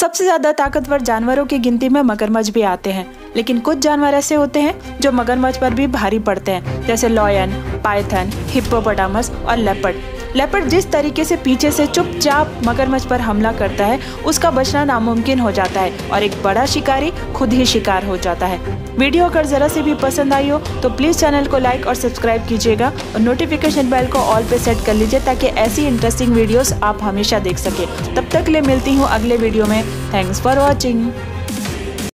सबसे ज्यादा ताकतवर जानवरों की गिनती में मगरमच्छ भी आते हैं, लेकिन कुछ जानवर ऐसे होते हैं जो मगरमच्छ पर भी भारी पड़ते हैं, जैसे लॉयन, पाइथन, हिप्पोपोटामस और लेपर्ड। लेपर्ड जिस तरीके से पीछे से चुपचाप मगरमच्छ पर हमला करता है, उसका बचना नामुमकिन हो जाता है और एक बड़ा शिकारी खुद ही शिकार हो जाता है। वीडियो अगर जरा से भी पसंद आई हो तो प्लीज चैनल को लाइक और सब्सक्राइब कीजिएगा और नोटिफिकेशन बेल को ऑल पे सेट कर लीजिए ताकि ऐसी इंटरेस्टिंग वीडियोस आप हमेशा देख सके। तब तक के लिए मिलती हूँ अगले वीडियो में। Thanks for watching.